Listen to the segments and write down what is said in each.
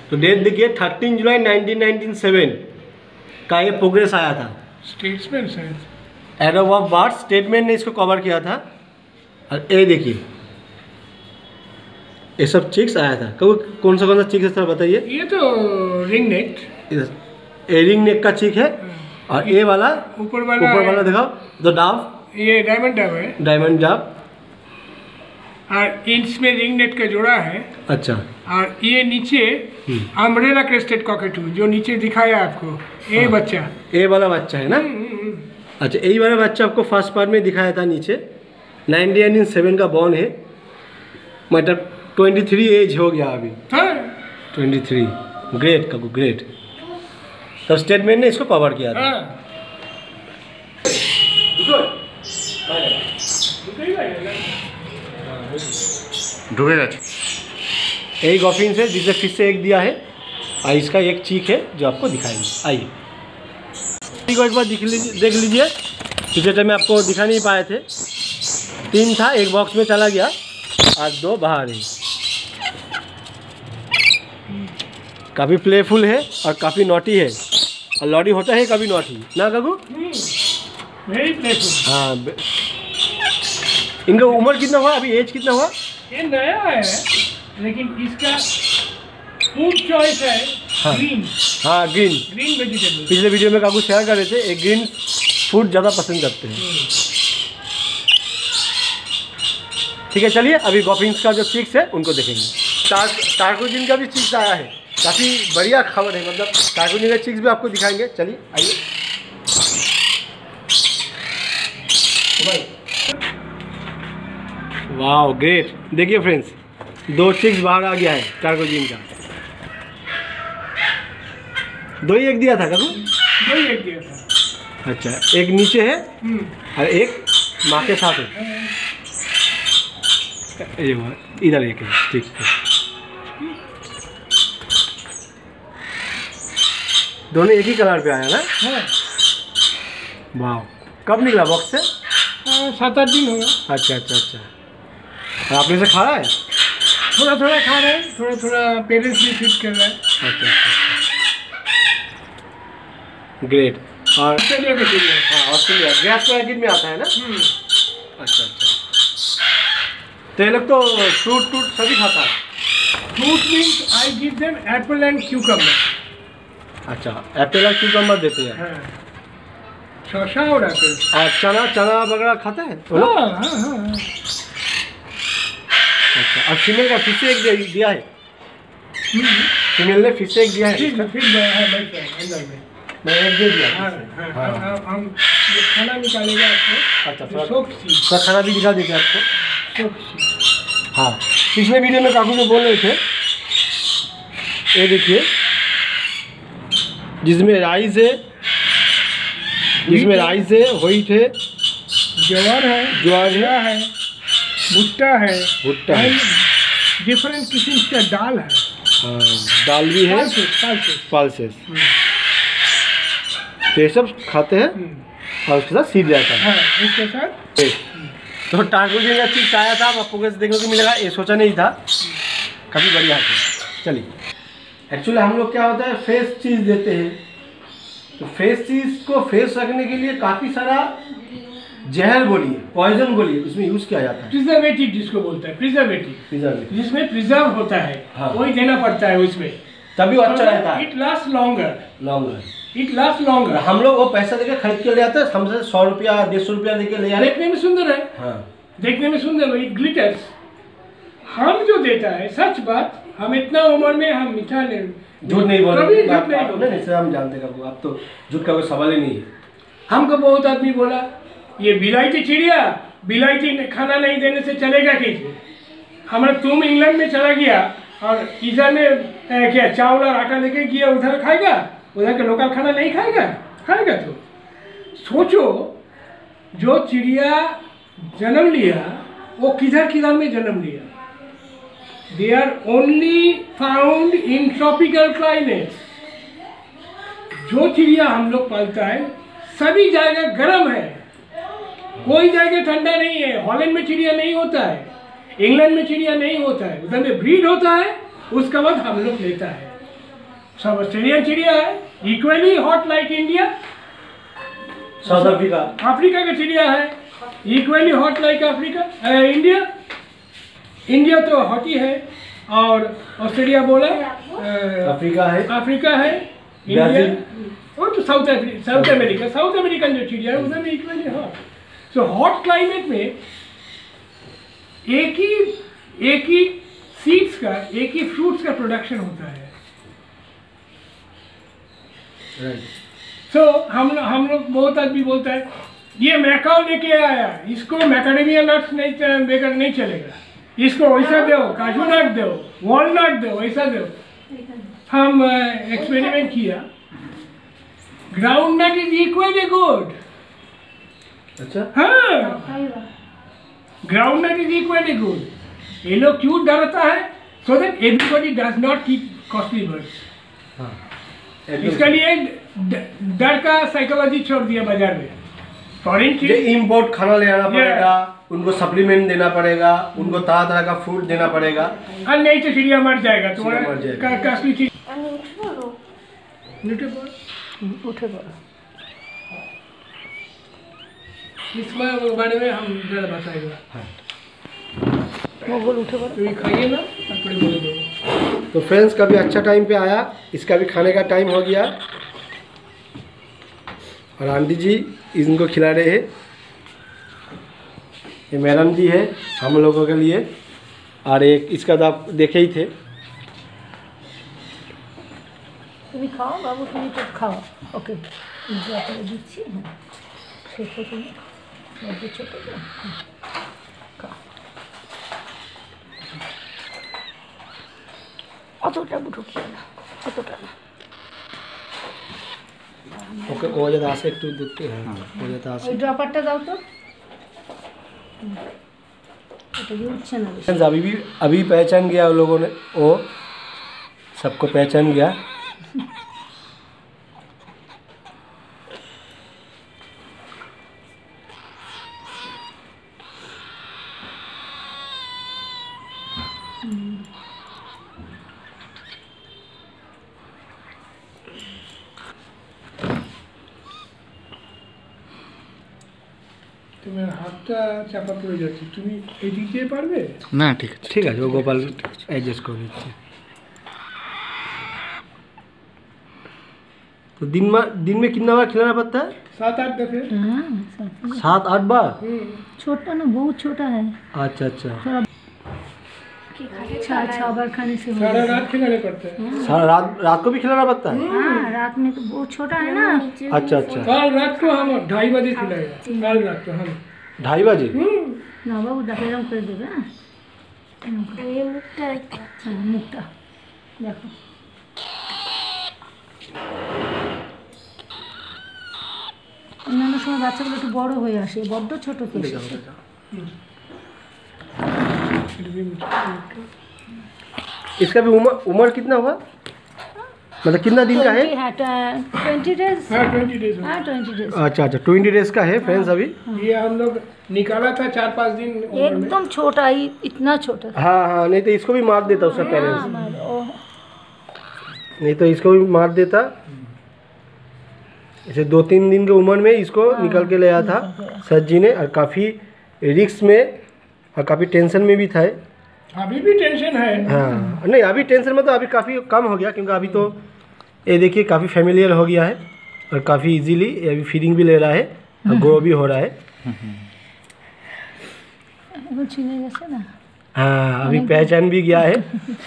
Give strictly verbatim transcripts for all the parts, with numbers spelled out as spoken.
तो डेट देखिए थर्टीन जुलाई नाइनटीन नाइनटी सेवन का ये प्रोग्रेस आया था। स्टेट्समैन शायद, एरर ऑफ बर्थ स्टेटमेंट ने इसको कवर किया था। और ये देखिए ये सब चिक्स आया था। कौन सा कौन सा चिक्स है सर बताइए। ये तो रिंग नेक, ये रिंग नेक का चिक है। और ये वाला ऊपर वाला ऊपर वाला दिखाओ, द डाव, ये डायमंड डाव है, डायमंड डाव। और इसमें रिंग नेट का जोड़ा है। अच्छा। और ये नीचे अम्ब्रेला क्रेस्टेड कॉकेटू जो नीचे दिखाया आपको, ये हाँ। बच्चा ये वाला बच्चा है ना। अच्छा, यही वाला बच्चा आपको फर्स्ट पार्ट में दिखाया था नीचे। नाइनटीन नाइनटी सेवन का बॉर्न है, मतलब ट्वेंटी थ्री एज हो गया अभी। हाँ। Twenty three. ग्रेट का ग्रेट। तब स्टेटमेंट ने इसको कवर किया था। हाँ। ढुकेगा। एक गॉफिन से जिसे फिर से एक दिया है और इसका एक चीक है जो आपको दिखाएंगे। आइए को एक बार देख लीजिए देख लीजिए पिछले टाइम में आपको दिखा नहीं पाए थे। तीन था, एक बॉक्स में चला गया और दो बाहर है। काफ़ी प्लेफुल है और काफ़ी नॉटी है। और लॉडी होता है कभी नॉटी ना गगू। Very playful. हाँ। इनका उम्र कितना हुआ अभी, एज कितना हुआ? ये नया है लेकिन इसका फूड चॉइस है हाँ। ग्रीन। हाँ ग्रीन ग्रीन वेजिटेबल। पिछले वीडियो में काकू शेयर कर रहे थे, एक ग्रीन फूड ज़्यादा पसंद करते हैं। ठीक है, चलिए अभी गॉफिन्स का जो चिक्स है उनको देखेंगे। टार टार्कोजिन का भी चिक्स आया है, काफ़ी बढ़िया खबर है। मतलब टार्कोजिन का चिक्स भी आपको दिखाएंगे। चलिए आइए। वाह ग्रेट। देखिए फ्रेंड्स, दो चिक्स बाहर आ गया है टार्कोजिन का। दो ही एक दिया था काकू? दो ही एक दिया था। अच्छा, एक नीचे है और एक माँ के साथ है। इधर एक है। ठीक है, दोनों एक ही कलर पे आया ना। हाँ। वाह, कब निकला बॉक्स से? सात आठ दिन होगा। अच्छा अच्छा अच्छा। और आपने से खा रहा है? थोड़ा थोड़ा खा रहे हैं, थोड़ा थोड़ा पेरेंट्स भी फीड कर रहा है। अच्छा अच्छा। ग्रेट। और ऑस्ट्रेलिया में चिड़िया। हाँ ऑस्ट्रेलिया गैस पैकेट में आता है ना। अच्छा अच्छा। तो ये लोग तो फ्रूट फ्रूट सभी खाता है। Fruit means I give them apple and cucumber. अच्छा, एप्पल और क्यूकम्बर देते हैं। हाँ। शौशा और एप्पल। और चना चना वगैरह खाता है? हाँ हाँ हाँ। अच्छा, और फीमेल का फिर से एक दिया है। फीमेल ने फिर से एक दिया है। फिर फिर है अंदर में मैं एक दे दिया। हाँ हाँ हाँ। हम ये खाना निकालेगा आपको। अच्छा, थोड़ा खाना भी दिखा देते आपको। सोख। हाँ, पिछले वीडियो में काकू जो बोल रहे थे, ये देखिए जिसमें राइस है, जिसमें राइस है, व्हीट है, ज्वार है, ज्वार है, भुट्टा है, भुट्टा है, डिफरेंट किस्म का दाल है। हाँ, दाल भी है, पल्सेस। तो ये सब खाते हैं और उसके साथ सीड जाता है। हाँ, इसके साथ। तो टार्कोजिन का चिप्स आया था, आपको कैसे देखने को मिलेगा ये सोचा नहीं था। काफ़ी बढ़िया था। चलिए, एक्चुअली हम लोग क्या होता है फ्रेश चीज़ देते हैं। तो फ्रेश चीज़ को फ्रेश रखने के लिए काफ़ी सारा जहर बोलिए, पॉइजन बोलिए, उसमें यूज़ किया जाता है। प्रिजर्वेटिव जिसको बोलते हैं, प्रिजर्वेटिव प्रिजर्वेटिव जिसमें प्रिजर्व होता है। हाँ। वही देना पड़ता है उसमें, तभी अच्छा रहता है। It last longer longer it last longer. हम लोग वो पैसा देके खरीद के ले आते हैं, हमसे सौ रुपया डेढ़ सौ रुपया देके ले आते। देखने में सुंदर है। हाँ। देखने में सुंदर है, इट ग्लिटर्स। हम जो देता है सच बात, हम इतना उम्र में हम मीठा नहीं, झूठ नहीं बोल रहे, झूठ नहीं बोल रहे, हम जानते हैं आप तो झूठ का कोई सवाल ही नहीं है। हमको बहुत आदमी बोला ये बिलायती चिड़िया, बिलायती खाना नहीं देने से चलेगा कैसे? हमारा तुम इंग्लैंड में चला गया और इधर में क्या चावल और आटा लेके गया, उधर खाएगा? उधर का लोकल खाना नहीं खाएगा? खाएगा। तो सोचो, जो चिड़िया जन्म लिया वो किधर किधर में जन्म लिया? They are only found in tropical climate. जो चिड़िया हम लोग पालता है सभी जगह गर्म है, कोई जगह ठंडा नहीं है। हॉलैंड में चिड़िया नहीं होता है, इंग्लैंड में चिड़िया नहीं होता है, उधर में ब्रीड होता है, उसके बाद हम लोग लेता है। सब ऑस्ट्रेलियन चिड़िया है, equally hot like India. South Africa, Africa का चिड़िया है, equally hot like Africa India. India तो हॉट ही है, और ऑस्ट्रेलिया बोला अफ्रीका है, अफ्रीका है, इंडिया वो तो South Africa, South America, South American जो चिड़िया है उधर में equally hot. So hot climate में एक ही एक ही सीड्स का, एक ही फ्रूट्स का प्रोडक्शन होता है। सो so, हम हम लोग बहुत आदमी बोलता है ये मैकाओ लेके आया, इसको मैकाडेमिया नट्स नहीं बेकर नहीं चलेगा, इसको वैसा दो, काजू नट दो, वॉलनट दो, वैसा दो। हम एक्सपेरिमेंट किया, ground nut is equally good. अच्छा, हाँ, ground nut is equally good. ये लोग क्यों डरता है? So that everybody does not keep costly birds. इसके लिए डर का साइकोलॉजी छोड़ दिया बाजार में। फॉरेन ये इम्पोर्ट खाना ले आना पड़ेगा, उनको सप्लीमेंट देना पड़ेगा, उनको तरह तरह का फ्रूट देना पड़ेगा, और नहीं तो चिड़िया मर जाएगा। चिड़िया मर जाएगा। तुम्हारा कास्टली चीज उठे पड़ो। इसमें बारे में हम जरा बताएगा। वो बोल उठे पड़ो। तो ये खाइए ना, अपने बोले दो। तो फ्रेंड्स का भी अच्छा टाइम पे आया, इसका भी खाने का टाइम हो गया, और आंटी जी इनको खिला रहे हैं। ये मैडम जी है हम लोगों के लिए, और एक इसका तो आप देखे ही थे। তুমি খাও বাবু, তুমি তো খাও। ওকে, আপনাকে দিচ্ছি। হ্যাঁ, শেষ তুমি মধ্যে ছোটো তো খাও। অতটা ঢুকিয়ে না, অতটা না। ওকে ও যাতে আসে একটু দেখতে, হ্যাঁ ও যাতে আসে। ওই ড্রপারটা দাও তো। এটা কি উঠছে না বেশি? फ्रेंड्स अभी भी अभी पहचान गया उन लोगों ने, वो सबको पहचान गया। তোমার হাতটা চাপা পড়ে যাচ্ছে, তুমি এদিক দিয়ে পারবে না? ঠিক আছে, ठीक है, वो गोपाल एडजस्ट कर दीजिए। तो दिन में दिन में कितना बार खिलाना पड़ता है? सात आठ दफे। हाँ, सब सात आठ बार? छोटा ना, बहुत छोटा है। अच्छा अच्छा, छह छह बार खाने से हो सारा जाएगा। रात खिलाने पड़ता है। सारा रात रात को भी खिलाना पड़ता है? हाँ, रात में तो बहुत छोटा है ना। अच्छा अच्छा, कल रात को हम ढाई बजे खिलाएगा, कल रात को हम। ढाई बजे? না বাবু দেখো এরকম করে দেবে। হ্যাঁ, এরকম করে। হ্যাঁ, মুখটা দেখো। অন্যান্য সময় বাচ্চাগুলো একটু বড় হয়ে আসে, বড্ড ছোট কেস। इसका भी उम्र उम्र कितना हुआ, मतलब कितना दिन का है? हाँ, ट्वेंटी डेज। हाँ, ट्वेंटी डेज। हाँ, ट्वेंटी डेज। अच्छा अच्छा, ट्वेंटी डेज का है फ्रेंड्स अभी। ये हम लोग निकाला था चार पाँच दिन उम्र में। एकदम छोटा ही, इतना छोटा था। हाँ हाँ, नहीं तो इसको भी मार देता उसका हाँ, पेरेंट्स, हमारे- ओ- नहीं तो इसको भी मार देता। इसे दो तीन दिन की उम्र में इसको निकल के ले आया था सर जी ने, और काफ़ी रिस्क में और काफ़ी टेंशन में भी था। अभी भी टेंशन है। हाँ, नहीं अभी टेंशन में तो अभी काफ़ी कम हो गया, क्योंकि अभी तो ये देखिए काफ़ी फेमिलियर हो गया है, और काफ़ी इजीली अभी फीडिंग भी ले रहा है और ग्रो भी हो रहा है। এখন চিনে গেছে না। हाँ, अभी पहचान भी गया है।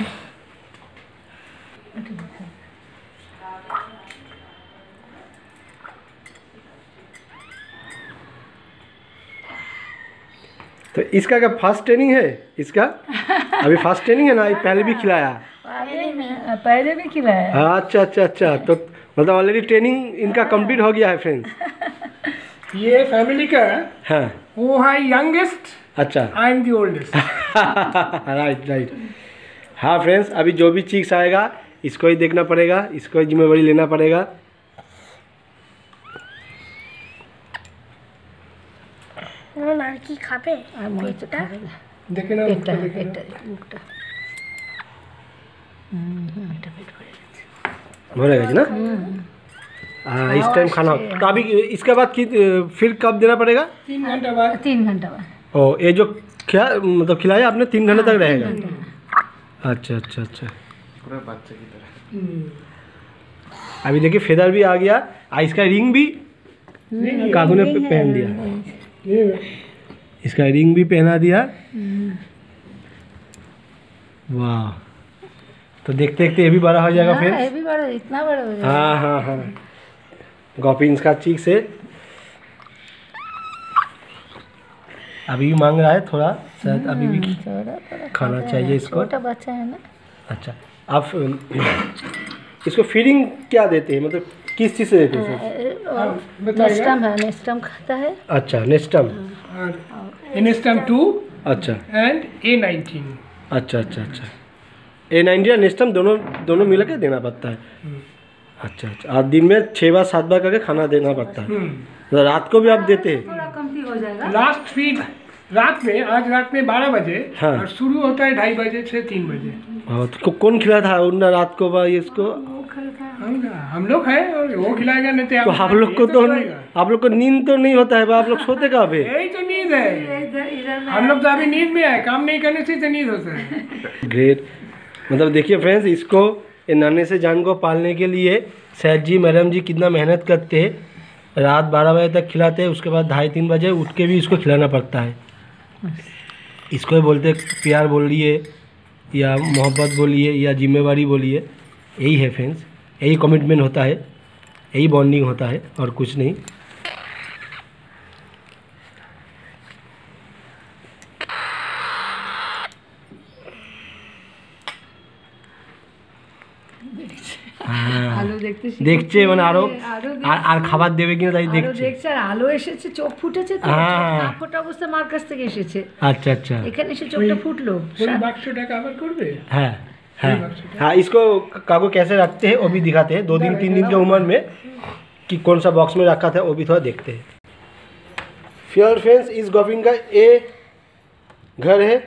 तो इसका क्या फास्ट ट्रेनिंग है इसका? अभी फास्ट ट्रेनिंग है ना, ये पहले भी खिलाया? पहले भी खिलाया। हाँ, अच्छा अच्छा अच्छा, तो मतलब ऑलरेडी ट्रेनिंग इनका कंप्लीट हो गया है फ्रेंड्स। ये फैमिली का हाँ, वो है यंगेस्ट, अच्छा, I am the oldest. Right right. हाँ फ्रेंड्स, अभी जो भी चीज आएगा इसको ही देखना पड़ेगा, इसको ही जिम्मेवारी लेना पड़ेगा। আর কি খাবে? আর মনে হচ্ছে খাবে না। देखे ना পেটটা, मुखটা देखे ना। পেটটা, মুখটা। হুম হুম, এটা পেট ভরে গেছে। भरेगा जी ना। हाँ इस टाइम खाना। तो अभी इसके बाद कि फिर कब देना पड़ेगा? तीन घंटे बाद। तीन घंटा बाद। ओ ये जो क्या मतलब खिलाया आपने तीन घंटे तक रहेगा? अच्छा अच्छा अच्छा। पूरा बच्चे की तरह। अभी देखिए फेदर भी आ गया, आ इसका रिंग भी काकू ने पहन दिया, इसका रिंग भी पहना दिया। वाह, तो देखते देखते ये भी बड़ा हो जाएगा फिर। ये भी बड़ा, इतना बड़ा हो जाएगा। हाँ हाँ हाँ गोपिंस का चीक से अभी भी मांग रहा है थोड़ा, शायद अभी भी खाना चाहिए इसको। छोटा बच्चा है ना। अच्छा आप इसको फीडिंग क्या देते हैं, मतलब किस चीज़ से देते हैं? नेस्टम है, नेस्टम खाता है। अच्छा नेस्टम, नेस्टम टू अच्छा एंड ए नाइनटीन। अच्छा अच्छा अच्छा ए नाइनटीन और नेस्टम दोनों दोनों मिला के देना पड़ता है। अच्छा अच्छा, आज दिन में छः बार सात बार करके खाना देना पड़ता है। तो रात को भी आप देते हैं? थोड़ा कमती हो जाएगा। लास्ट फीड रात में, आज रात में बारह बजे। हाँ। और शुरू होता है ढाई बजे से तीन बजे। हाँ, तो कौन खिला था उन्ना रात को भाई इसको? हम हम लोग है और वो खिलाएगा, नहीं तो आप लोग को तो आप लोग को नींद तो नहीं होता है, आप लोग सोते कहाँ पे? यही तो नींद है, हम लोग तो अभी नींद में है, काम नहीं करने से तो नींद होता है। ग्रेट। मतलब देखिए फ्रेंड्स, इसको ये नन्हे से जान को पालने के लिए सैद जी मैडम जी कितना मेहनत करते हैं। रात बारह बजे तक खिलाते हैं, उसके बाद ढाई तीन बजे उठ के भी इसको खिलाना पड़ता है। इसको बोलते प्यार बोलिए या मोहब्बत बोलिए या जिम्मेवारी बोलिए, यही है फ्रेंड्स, यही कमिटमेंट होता है, यही बॉन्डिंग होता है और कुछ नहीं। আলো দেখতে দেখছে মানে আরো আর আর খাবার দেবে কিনা তাই আলো দেখছে। দেখছে আর আলো এসেছে, চোখ ফুটেছে তো, হ্যাঁ। চোখ ফোটা অবস্থা মার কাছ থেকে এসেছে, अच्छा अच्छा এখানে এসে চোখটা ফুটলো। ওই বাক্সটা কভার করবে। हाँ हाँ हाँ, इसको कागो कैसे रखते हैं वो भी दिखाते हैं, दो दिन तीन दिन की उम्र में कि कौन सा बॉक्स में रखा था वो भी थोड़ा देखते हैं। फिर फ्रेंड्स इस गोपिन का ये घर है,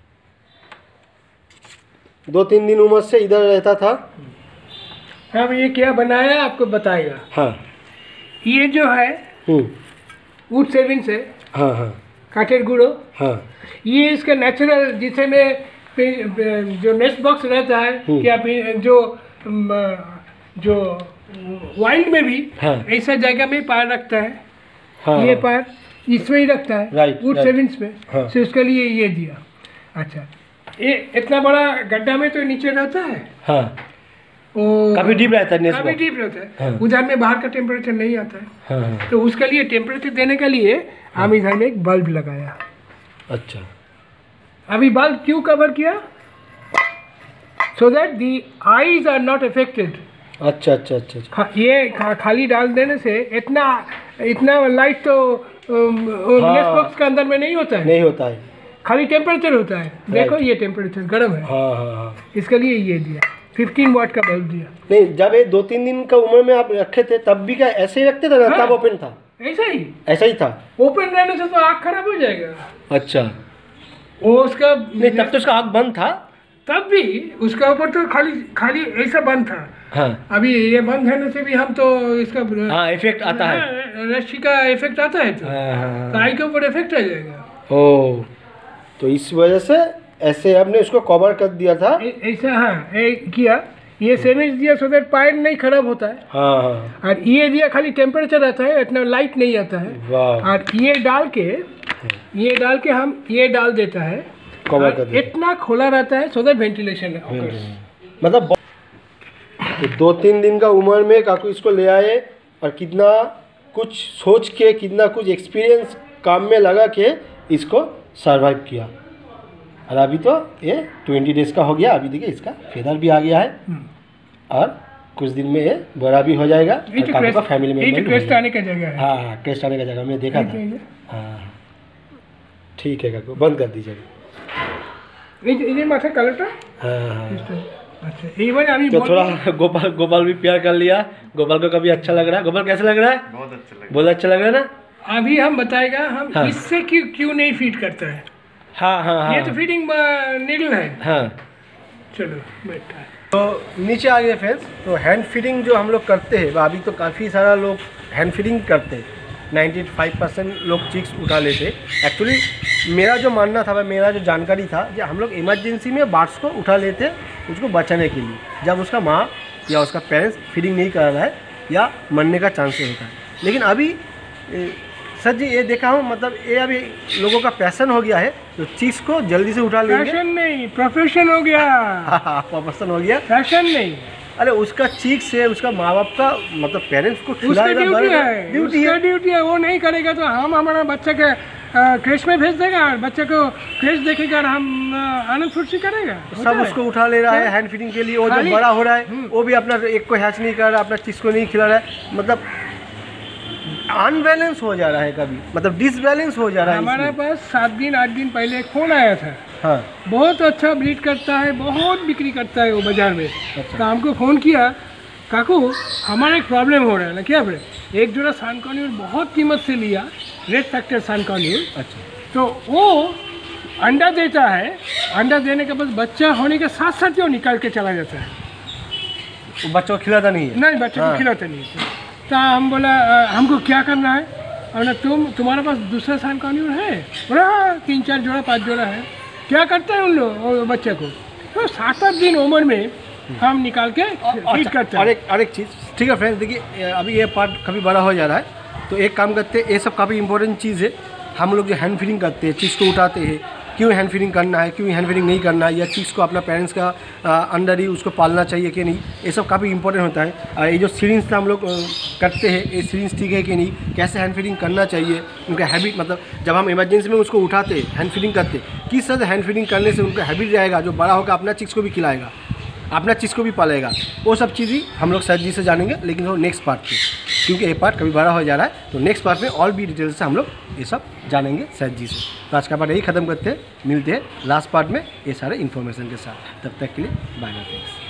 दो तीन दिन उम्र से इधर रहता था। अब ये क्या बनाया आपको बताएगा। हाँ ये जो है हम्म वुड सेविंग्स है, हाँ हाँ काटेड गुड़ो। हाँ ये इसका नेचुरल, जिसे में पे- जो नेस्ट बॉक्स रहता है क्या पे- जो म, जो वाइल्ड में भी हाँ। ऐसा जगह में पैर रखता है। हाँ ये पैर इसमें ही रखता है, Right, वुड right. सेविंग्स में। हाँ। तो उसके लिए ये दिया। अच्छा, ये इतना बड़ा गड्ढा में तो नीचे रहता है, हाँ वो काफी डीप रहता है nest काफी box। डीप रहता है। हाँ। उधर में बाहर का टेम्परेचर नहीं आता है, हाँ हाँ तो उसके लिए टेम्परेचर देने के लिए हम इधर में एक बल्ब लगाया। अच्छा अभी बल्ब क्यों कवर किया? So that the eyes are not affected. अच्छा अच्छा अच्छा अच्छा खा, ये खा, खाली डाल देने से इतना इतना लाइट तो हाँ। नेस्ट बॉक्स के अंदर में नहीं होता है, नहीं होता है। खाली टेम्परेचर होता है। देखो ये टेम्परेचर गर्म है, हाँ हाँ हाँ इसके लिए ये दिया, फिफ्टीन वाट का बल्ब दिया। नहीं, जब ये दो तीन दिन का उम्र में आप रखे थे तब भी क्या ऐसे ही रखते थे ना? हाँ। तब ओपन था? ऐसा ही ऐसा ही था? ओपन रहने से तो आँख खराब हो जाएगा। अच्छा, वो उसका नहीं तब तो उसका आँख बंद था। तब भी उसका ऊपर तो खाली खाली ऐसा बंद था। हाँ अभी ये बंद रहने से भी हम तो इसका हाँ इफेक्ट आता है। हाँ, रस्सी का इफेक्ट आता है, तो हाँ हाँ तो आई के ऊपर इफेक्ट आ जाएगा। ओ, तो इस वजह से ऐसे आपने उसको कवर कर दिया था। ऐ- ऐसा हाँ ए, किया, ये सेविंग्स दिया सो दैट पायर नहीं खराब होता है। हाँ हाँ और ये दिया खाली टेम्परेचर आता है, इतना लाइट नहीं आता है। वाह, और ये डाल के ये डाल के हम ये डाल देता है, कवर कर और दिया। इतना खोला रहता है सो दैट वेंटिलेशन। मतलब ब- तो दो तीन दिन का उम्र में काकू इसको ले आए और कितना कुछ सोच के, कितना कुछ एक्सपीरियंस काम में लगा के इसको सरवाइव किया। और अभी तो ये ट्वेंटी डेज का हो गया। अभी देखिए इसका फेदर भी आ गया है और कुछ दिन में ये बड़ा भी हो जाएगा ये और तो काकू का क्रेस्ट फैमिली ये मेम्बर तो भी हो क्रेस्ट जाएगा। आने का जगह है। हाँ हाँ क्रेस्ट आने का जगह मैं देखा था। हाँ ठीक है काकू, बंद कर दीजिए। ये माथा कलरটা हाँ हाँ अच्छा, এইবারে আমি तो थोड़ा गोपाल गोपाल भी प्यार कर लिया। गोपाल को कभी अच्छा लग रहा है? गोपाल कैसा लग रहा है? बहुत अच्छा लगा। बहुत अच्छा लग रहा है ना? अभी हम बताएगा हम हाँ। इससे क्यों क्यों नहीं फीड करता है। हाँ हाँ हाँ ये तो फीडिंग नीडल है। हाँ चलो बैठा है। तो नीचे आ गए फ्रेंड्स। तो हैंड फीडिंग जो हम लोग करते हैं, अभी तो काफ़ी सारा लोग हैंड फीडिंग करते हैं, पचानवे परसेंट लोग चिक्स उठा लेते। एक्चुअली मेरा जो मानना था, मेरा जो जानकारी था कि हम लोग इमरजेंसी में बर्ड्स को उठा लेते उसको बचाने के लिए, जब उसका माँ या उसका पेरेंट्स फीडिंग नहीं कर रहा है या मरने का चांसेस होता है। लेकिन अभी ए, सर जी ये देखा हूँ, मतलब ये अभी लोगों का पैशन हो गया है, तो चिक्स को जल्दी से उठा लेंगे। पैशन नहीं, प्रोफेशन हो गया। हाँ, प्रोफेशन हो गया, पैशन नहीं। अरे उसका चीक से उसका माँ बाप का मतलब पेरेंट्स को उसका ड्यूटी है, ड्यूटी उसका है ड्यूटी है। वो नहीं करेगा तो हम हमारा बच्चे के क्रेश में भेज देगा, और बच्चे को क्रेश देखेगा और हम आनंद फुर्ती करेगा। सब उसको उठा ले रहा है हैंड फीडिंग के लिए। वो जो बड़ा हो रहा है वो भी अपना एक को हैच नहीं कर रहा, अपना चीज को नहीं खिला रहा है, मतलब अनबैलेंस हो जा रहा है, कभी मतलब डिसबैलेंस हो जा रहा है। हमारे पास सात दिन आठ दिन पहले एक फोन आया था। हाँ, बहुत अच्छा ब्रीड करता है, बहुत बिक्री करता है वो बाजार में। अच्छा। तो हमको फ़ोन किया, काकू हमारा एक प्रॉब्लम हो रहा है ना, क्या बोले, एक जोड़ा सानकॉन्यूर बहुत कीमत से लिया, रेड फैक्टर सानकॉन्यूर। अच्छा। तो वो अंडा देता है, अंडा देने के बाद बच्चा होने के साथ साथ वो निकाल के चला जाता है। वो बच्चों को खिलाता नहीं है? नहीं, बच्चे को हाँ। खिलाता नहीं है। तो हम बोला "अ, हमको क्या करना है?" और ना तुम तुम्हारे पास दूसरा सानकॉन्यूर है? बोला हाँ, तीन चार जोड़ा पाँच जोड़ा है। क्या करते हैं उन लोग वो बच्चे को? तो सात आठ दिन उम्र में हम निकाल के फीड करते हैं। और एक और एक चीज़, ठीक है फ्रेंड्स, देखिए अभी ये पार्ट कभी बड़ा हो जा रहा है, तो एक काम करते हैं, ये सब काफ़ी इंपॉर्टेंट चीज़ है। हम लोग जो हैंड फीडिंग करते हैं, चीज़ को उठाते हैं, क्यों हैंड फीडिंग करना है, क्यों हैंड फीडिंग नहीं करना है, या चीज़ को अपना पेरेंट्स का आ, अंडर ही उसको पालना चाहिए कि नहीं, ये सब काफ़ी इंपॉर्टेंट होता है। आ, ये जो सीरिंज हम लोग आ, करते हैं, ये सीरिंज ठीक है कि नहीं, कैसे हैंड फीडिंग करना चाहिए, उनका हैबिट, मतलब जब हम इमरजेंसी में उसको उठाते हैं हैंड फीडिंग करते, किस तरह से हैंड फीडिंग करने से उनका हैबिट रहेगा, जो बड़ा होकर अपना चीज़ को भी खिलाएगा, अपना चीज़ को भी पालेगा। वो सब चीज़ ही हम लोग सर जी से जानेंगे, लेकिन वो नेक्स्ट पार्ट में, क्योंकि ये पार्ट कभी बड़ा हो जा रहा है, तो नेक्स्ट पार्ट में और भी डिटेल से हम लोग ये सब जानेंगे सर जी से। तो आज का पार्ट यही ख़त्म करते हैं, मिलते हैं लास्ट पार्ट में ये सारे इन्फॉर्मेशन के साथ। तब तक के लिए बाय बाय फ्रेंड्स।